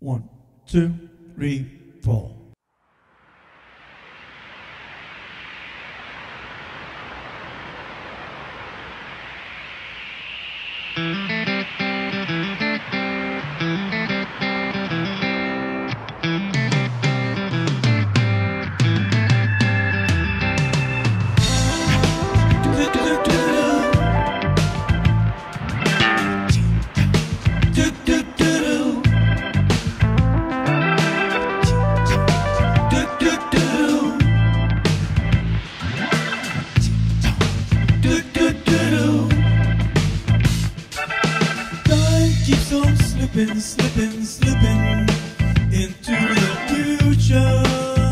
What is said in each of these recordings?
1, 2, 3, 4. Slipping into the future.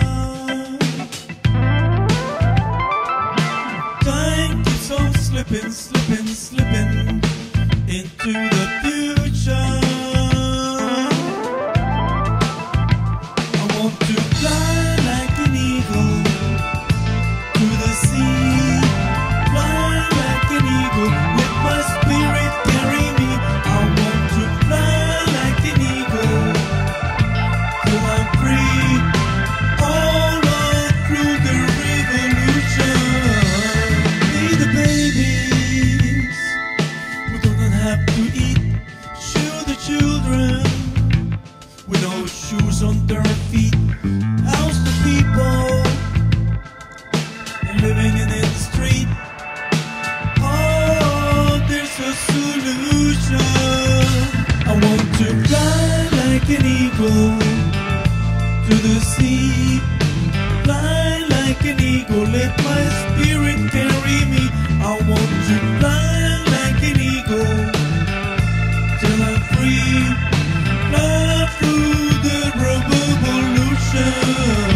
Time keeps on slipping into the future. I want to fly like an eagle to the sea, fly like an eagle, let my spirit carry me. I want to fly shoes on their feet. How's the people living in the street? Oh, there's a solution. I want to fly like an eagle to the sea, fly like an eagle, let my spirit carry me. I want to fly like an eagle till I'm free, fly through the revolution.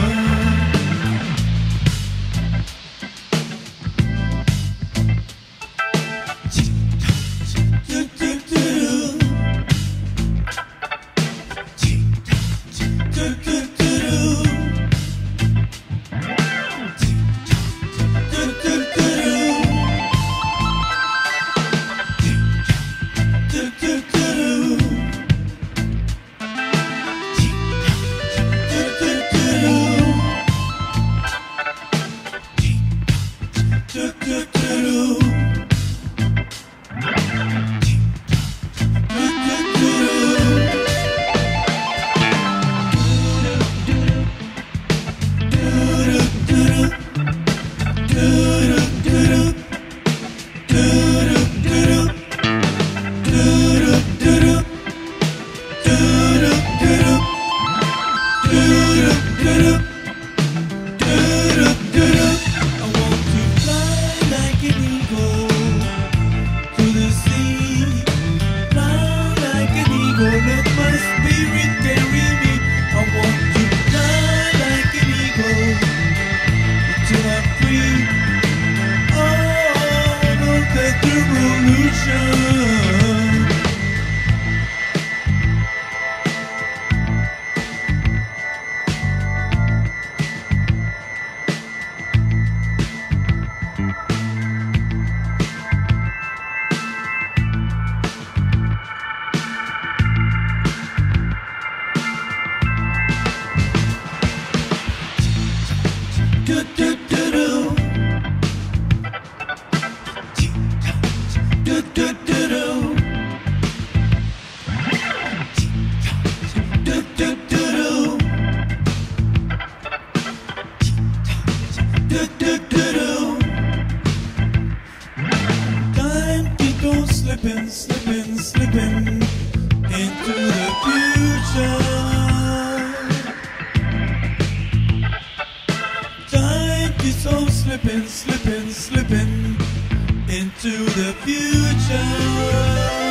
Time keeps on slipping into the future. Time keeps on slipping into the future.